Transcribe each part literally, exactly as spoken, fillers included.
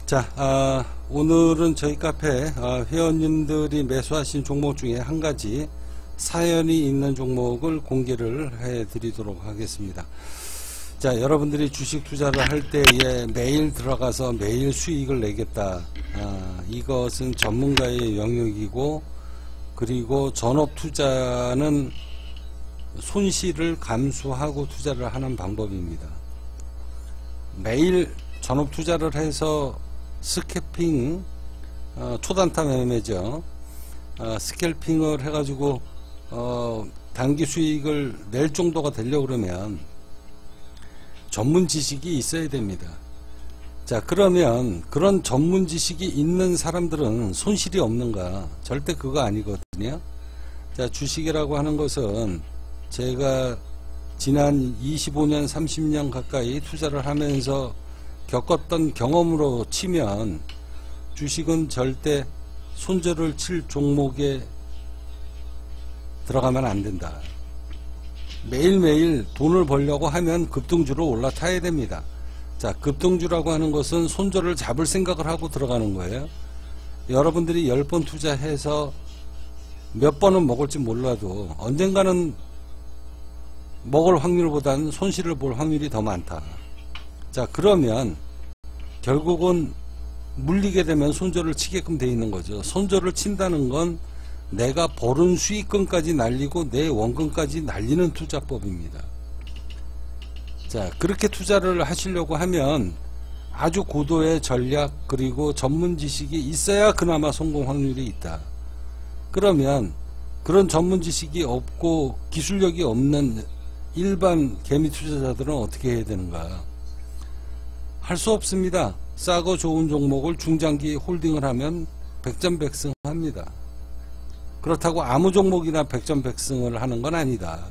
자, 아, 오늘은 저희 카페 아, 회원님들이 매수하신 종목 중에 한 가지 사연이 있는 종목을 공개를 해 드리도록 하겠습니다. 자, 여러분들이 주식 투자를 할 때에 매일 들어가서 매일 수익을 내겠다. 아, 이것은 전문가의 영역이고, 그리고 전업 투자는 손실을 감수하고 투자를 하는 방법입니다. 매일 전업 투자를 해서 스캐핑, 어, 초단타 매매죠. 어, 스캘핑을 해가지고 어, 단기 수익을 낼 정도가 되려고 그러면 전문 지식이 있어야 됩니다. 자, 그러면 그런 전문 지식이 있는 사람들은 손실이 없는가? 절대 그거 아니거든요. 자, 주식이라고 하는 것은 제가 지난 이십오 년, 삼십 년 가까이 투자를 하면서 겪었던 경험으로 치면 주식은 절대 손절을 칠 종목에 들어가면 안 된다. 매일매일 돈을 벌려고 하면 급등주로 올라타야 됩니다. 자, 급등주라고 하는 것은 손절을 잡을 생각을 하고 들어가는 거예요. 여러분들이 열 번 투자해서 몇 번은 먹을지 몰라도 언젠가는 먹을 확률보다는 손실을 볼 확률이 더 많다. 자, 그러면 결국은 물리게 되면 손절을 치게끔 돼 있는 거죠. 손절을 친다는 건 내가 벌은 수익금까지 날리고 내 원금까지 날리는 투자법입니다. 자, 그렇게 투자를 하시려고 하면 아주 고도의 전략 그리고 전문 지식이 있어야 그나마 성공 확률이 있다. 그러면 그런 전문 지식이 없고 기술력이 없는 일반 개미 투자자들은 어떻게 해야 되는가? 할 수 없습니다. 싸고 좋은 종목을 중장기 홀딩을 하면 백전백승합니다. 그렇다고 아무 종목이나 백전백승을 하는 건 아니다.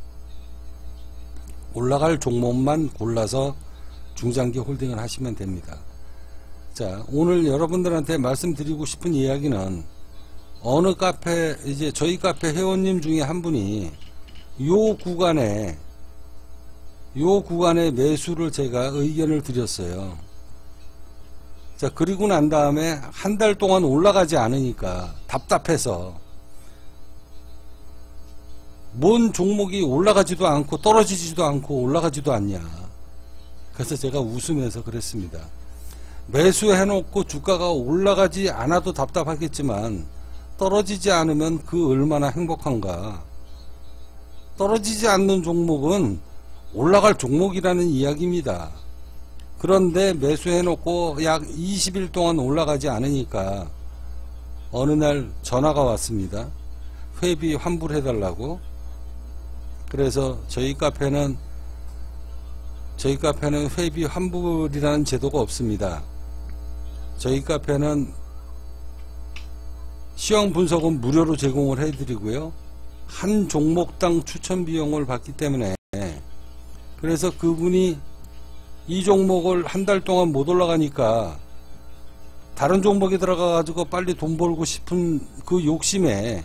올라갈 종목만 골라서 중장기 홀딩을 하시면 됩니다. 자, 오늘 여러분들한테 말씀드리고 싶은 이야기는 어느 카페, 이제 저희 카페 회원님 중에 한 분이 요 구간에 요 구간의 매수를 제가 의견을 드렸어요. 자, 그리고 난 다음에 한 달 동안 올라가지 않으니까 답답해서 뭔 종목이 올라가지도 않고 떨어지지도 않고 올라가지도 않냐. 그래서 제가 웃으면서 그랬습니다. 매수해놓고 주가가 올라가지 않아도 답답하겠지만 떨어지지 않으면 그 얼마나 행복한가. 떨어지지 않는 종목은 올라갈 종목이라는 이야기입니다. 그런데 매수해놓고 약 이십 일 동안 올라가지 않으니까 어느 날 전화가 왔습니다. 회비 환불해달라고. 그래서 저희 카페는 저희 카페는 회비 환불이라는 제도가 없습니다. 저희 카페는 시황 분석은 무료로 제공을 해드리고요. 한 종목당 추천 비용을 받기 때문에, 그래서 그분이 이 종목을 한 달 동안 못 올라가니까 다른 종목에 들어가 가지고 빨리 돈 벌고 싶은 그 욕심에,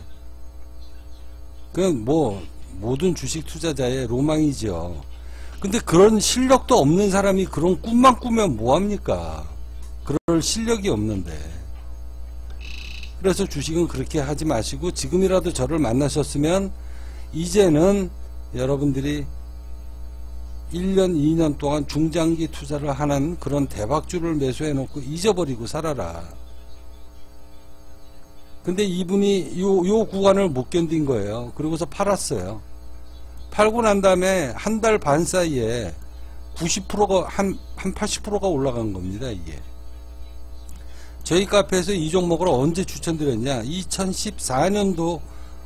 그냥 뭐 모든 주식 투자자의 로망이죠. 근데 그런 실력도 없는 사람이 그런 꿈만 꾸면 뭐합니까? 그럴 실력이 없는데. 그래서 주식은 그렇게 하지 마시고 지금이라도 저를 만나셨으면 이제는 여러분들이 일 년, 이 년 동안 중장기 투자를 하는 그런 대박주를 매수해 놓고 잊어버리고 살아라. 근데 이분이 요, 요 구간을 못 견딘 거예요. 그러고서 팔았어요. 팔고 난 다음에 한 달 반 사이에 구십 퍼센트가, 한, 한 팔십 퍼센트가 올라간 겁니다, 이게. 저희 카페에서 이 종목을 언제 추천드렸냐? 이천십사 년도에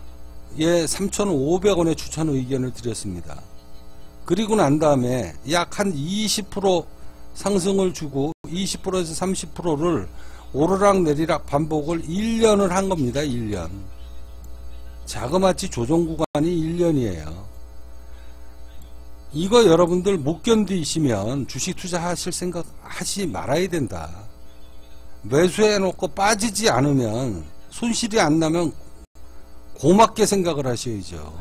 삼천오백 원에 추천 의견을 드렸습니다. 그리고 난 다음에 약 한 이십 퍼센트 상승을 주고 이십 퍼센트에서 삼십 퍼센트를 오르락 내리락 반복을 일 년을 한 겁니다. 일 년. 자그마치 조정 구간이 일 년이에요. 이거 여러분들 못 견디시면 주식 투자하실 생각 하지 말아야 된다. 매수해 놓고 빠지지 않으면, 손실이 안 나면 고맙게 생각을 하셔야죠.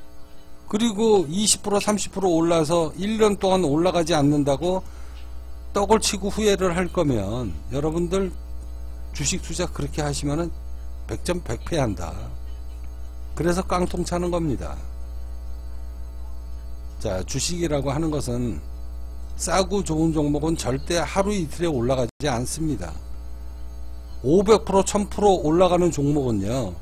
그리고 이십 퍼센트 삼십 퍼센트 올라서 일 년 동안 올라가지 않는다고 떡을 치고 후회를 할 거면 여러분들 주식 투자 그렇게 하시면은 백전백패한다. 그래서 깡통 차는 겁니다. 자, 주식이라고 하는 것은 싸고 좋은 종목은 절대 하루 이틀에 올라가지 않습니다. 오백 퍼센트 천 퍼센트 올라가는 종목은요,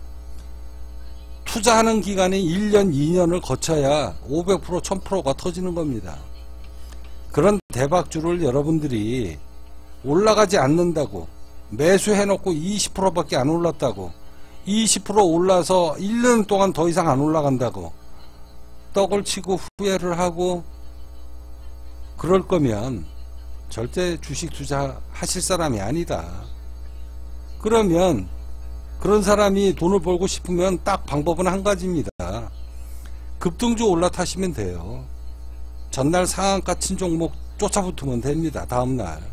투자하는 기간이 일 년 이 년을 거쳐야 오백 퍼센트 천 퍼센트가 터지는 겁니다. 그런 대박주를 여러분들이 올라가지 않는다고 매수해놓고 이십 퍼센트 밖에 안 올랐다고, 이십 퍼센트 올라서 일 년 동안 더 이상 안 올라간다고 떡을 치고 후회를 하고 그럴 거면 절대 주식 투자 하실 사람이 아니다. 그러면 그런 사람이 돈을 벌고 싶으면 딱 방법은 한 가지입니다. 급등주 올라타시면 돼요. 전날 상한가 친 종목 쫓아붙으면 됩니다. 다음날.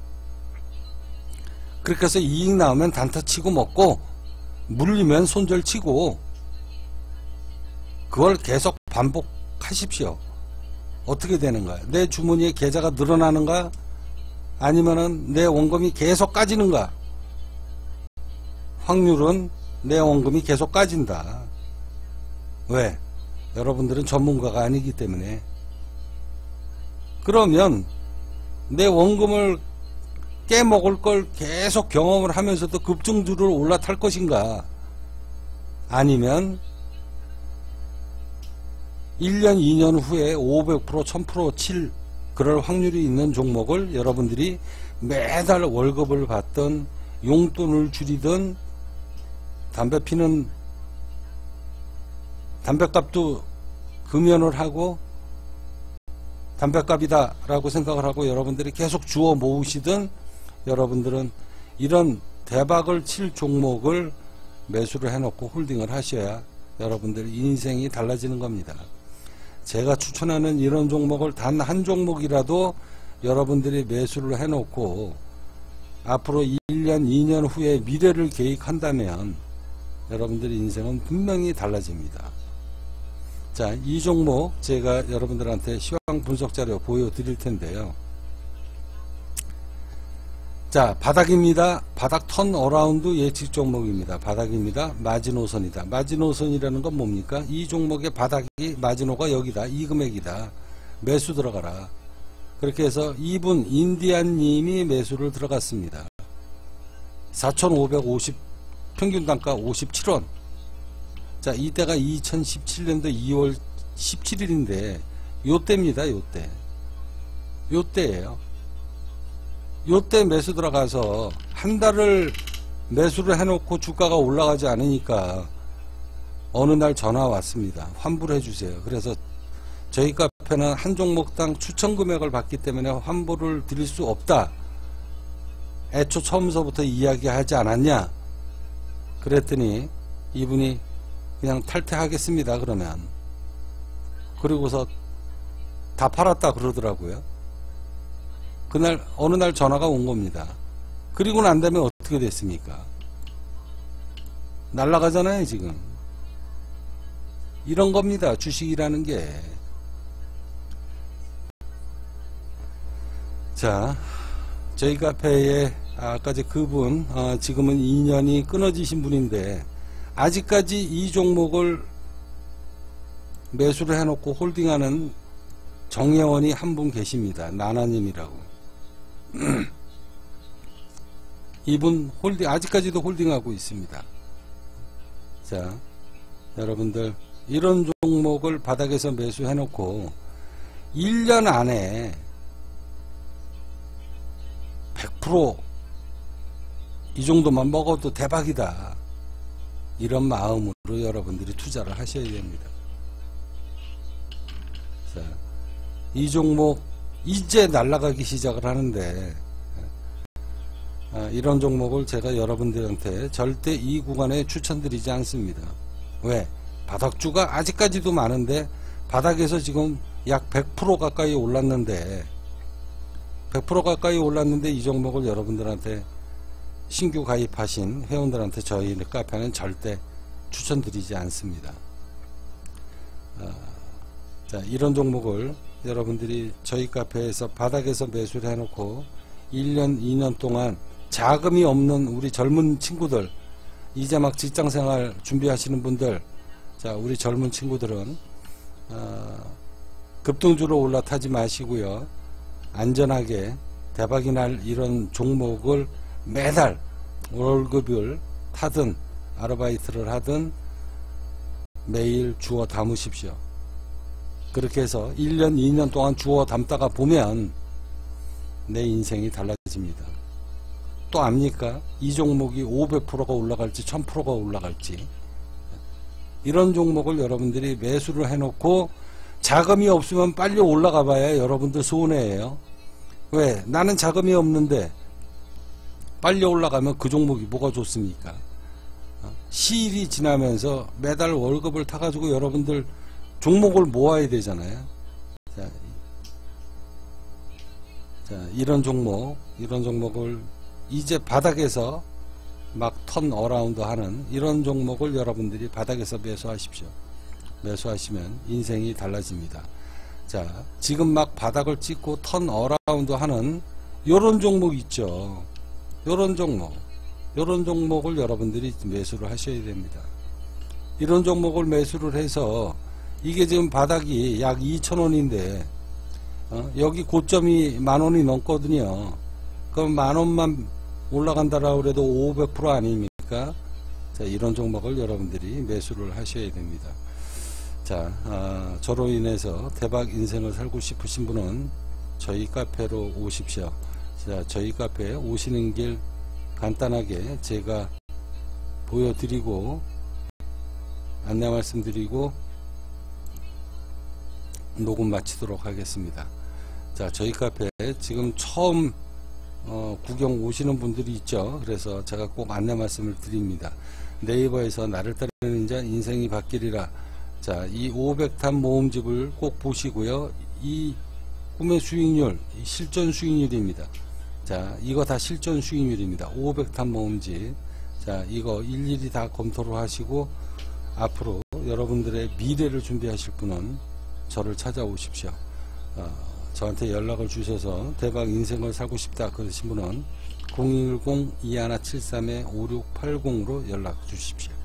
그렇게 해서 이익 나오면 단타 치고 먹고, 물리면 손절 치고, 그걸 계속 반복하십시오. 어떻게 되는가? 내 주머니에 계좌가 늘어나는가? 아니면은 내 원금이 계속 까지는가? 확률은 내 원금이 계속 까진다. 왜? 여러분들은 전문가가 아니기 때문에. 그러면 내 원금을 깨먹을 걸 계속 경험을 하면서도 급등주를 올라탈 것인가? 아니면 일 년 이 년 후에 오백 퍼센트 천 퍼센트 칠 그럴 확률이 있는 종목을 여러분들이 매달 월급을 받던 용돈을 줄이던 담배 피는 담배값도 금연을 하고 담배값이다 라고 생각을 하고 여러분들이 계속 주워 모으시던 여러분들은 이런 대박을 칠 종목을 매수를 해놓고 홀딩을 하셔야 여러분들의 인생이 달라지는 겁니다. 제가 추천하는 이런 종목을 단 한 종목이라도 여러분들이 매수를 해놓고 앞으로 일 년 이 년 후에 미래를 계획한다면 여러분들의 인생은 분명히 달라집니다. 자, 이 종목 제가 여러분들한테 시황 분석 자료 보여드릴 텐데요. 자, 바닥입니다. 바닥 턴 어라운드 예측 종목입니다. 바닥입니다. 마지노선이다. 마지노선이라는 건 뭡니까? 이 종목의 바닥이 마지노가 여기다. 이 금액이다. 매수 들어가라. 그렇게 해서 이분 인디안님이 매수를 들어갔습니다. 사천오백오십 평균 단가 오십칠 원. 자, 이때가 이천십칠 년도 이월 십칠일인데 요때입니다. 요때. 요때예요. 요때 매수 들어가서 한 달을 매수를 해놓고 주가가 올라가지 않으니까 어느 날 전화 왔습니다. 환불 해주세요. 그래서 저희 카페는 한 종목당 추천 금액을 받기 때문에 환불을 드릴 수 없다. 애초 처음서부터 이야기하지 않았냐? 그랬더니 이분이 그냥 탈퇴하겠습니다. 그러면 그리고서 다 팔았다 그러더라고요. 그날 어느 날 전화가 온 겁니다. 그리고 난 다음에 어떻게 됐습니까? 날라가잖아요. 지금 이런 겁니다. 주식이라는 게. 자, 저희 카페에 아까 제 그분 어, 지금은 인연이 끊어지신 분인데 아직까지 이 종목을 매수를 해놓고 홀딩하는 정예원이 한 분 계십니다. 나나님이라고. 이분 홀딩 아직까지도 홀딩하고 있습니다. 자, 여러분들 이런 종목을 바닥에서 매수해놓고 일 년 안에 백 퍼센트 이 정도만 먹어도 대박이다. 이런 마음으로 여러분들이 투자를 하셔야 됩니다. 자, 이 종목 이제 날아가기 시작을 하는데 아, 이런 종목을 제가 여러분들한테 절대 이 구간에 추천드리지 않습니다. 왜? 바닥주가 아직까지도 많은데 바닥에서 지금 약 백 퍼센트 가까이 올랐는데 백 퍼센트 가까이 올랐는데 이 종목을 여러분들한테 신규 가입하신 회원들한테 저희 카페는 절대 추천드리지 않습니다. 아, 자, 이런 종목을 여러분들이 저희 카페에서 바닥에서 매수를 해놓고 일 년, 이 년 동안 자금이 없는 우리 젊은 친구들, 이제 막 직장생활 준비하시는 분들, 자, 우리 젊은 친구들은 어, 급등주로 올라타지 마시고요. 안전하게 대박이 날 이런 종목을 매달 월급을 타든 아르바이트를 하든 매일 주워 담으십시오. 그렇게 해서 일 년, 이 년 동안 주워 담다가 보면 내 인생이 달라집니다. 또 압니까? 이 종목이 오백 퍼센트가 올라갈지 천 퍼센트가 올라갈지. 이런 종목을 여러분들이 매수를 해놓고 자금이 없으면 빨리 올라가 봐야 여러분들 손해예요. 왜? 나는 자금이 없는데 빨리 올라가면 그 종목이 뭐가 좋습니까? 시일이 지나면서 매달 월급을 타가지고 여러분들 종목을 모아야 되잖아요. 자, 자, 이런 종목, 이런 종목을 이제 바닥에서 막 턴 어라운드 하는 이런 종목을 여러분들이 바닥에서 매수하십시오. 매수하시면 인생이 달라집니다. 자, 지금 막 바닥을 찍고 턴 어라운드 하는 요런 종목 있죠. 요런 종목, 요런 종목을 여러분들이 매수를 하셔야 됩니다. 이런 종목을 매수를 해서 이게 지금 바닥이 약 이천 원인데 어? 여기 고점이 만 원이 넘거든요. 그럼 만 원만 올라간다라고 해도 오백 퍼센트 아닙니까? 자, 이런 종목을 여러분들이 매수를 하셔야 됩니다. 자, 아, 저로 인해서 대박 인생을 살고 싶으신 분은 저희 카페로 오십시오. 자, 저희 카페에 오시는 길 간단하게 제가 보여드리고 안내 말씀드리고 녹음 마치도록 하겠습니다. 자, 저희 카페 지금 처음 어, 구경 오시는 분들이 있죠. 그래서 제가 꼭 안내 말씀을 드립니다. 네이버에서 나를 따르는 자 인생이 바뀌리라. 자, 이 오백 탄 모음집을 꼭 보시고요. 이 꿈의 수익률, 실전 수익률입니다. 자, 이거 다 실전 수익률입니다. 오백 탄 모음집. 자, 이거 일일이 다 검토를 하시고 앞으로 여러분들의 미래를 준비하실 분은 저를 찾아오십시오. 어, 저한테 연락을 주셔서 대박 인생을 살고 싶다 그러신 분은 공일공 이일칠삼 오육팔공으로 연락 주십시오.